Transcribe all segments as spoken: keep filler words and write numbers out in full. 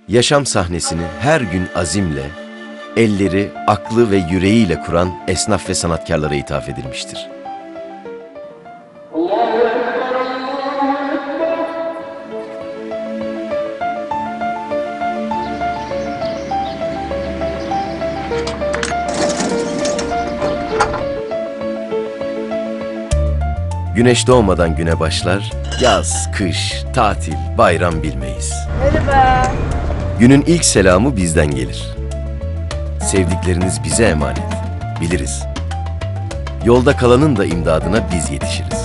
Yaşam sahnesini her gün azimle, elleri, aklı ve yüreğiyle kuran esnaf ve sanatkarlara ithaf edilmiştir. Güneş doğmadan güne başlar, yaz, kış, tatil, bayram bilmeyiz. Merhaba. Günün ilk selamı bizden gelir. Sevdikleriniz bize emanet, biliriz. Yolda kalanın da imdadına biz yetişiriz.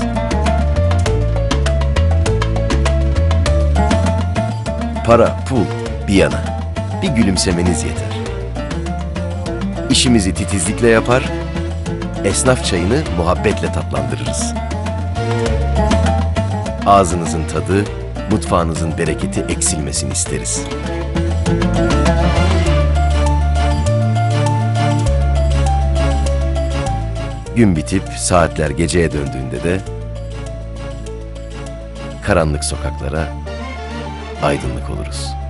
Para, pul bir yana, bir gülümsemeniz yeter. İşimizi titizlikle yapar, esnaf çayını muhabbetle tatlandırırız. Ağzınızın tadı, mutfağınızın bereketi eksilmesin isteriz. Gün bitip saatler geceye döndüğünde de karanlık sokaklara aydınlık oluruz.